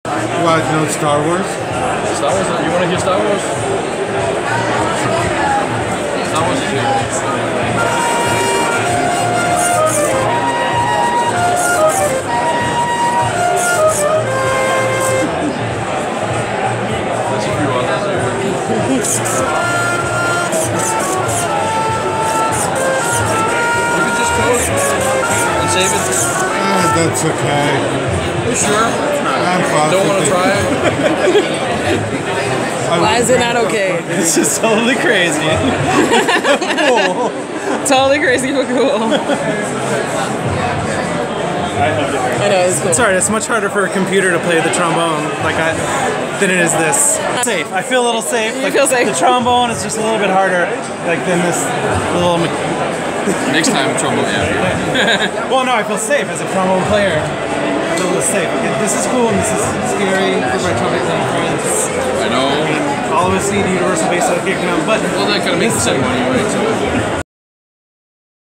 What, you know Star Wars? Star Wars? You want to hear Star Wars? Star Wars is good. You can just close and save it. That's okay. You sure? I'm positive. Don't want to try it? Why is it not okay? It's just totally crazy. Cool. Totally crazy but cool. I know, it's cool. It's hard. It's much harder for a computer to play the trombone than it is this. Safe. I feel a little safe. You feel safe? The trombone is just a little bit harder than this little... Next time, trombone, yeah. Well, no, I feel safe as a trombone player. I feel a little safe. Okay, this is cool and this is scary for my trumpet playing friends. I know. All of us need universal bass out of kick now, but... Well, that kind of makes the same money, right? So.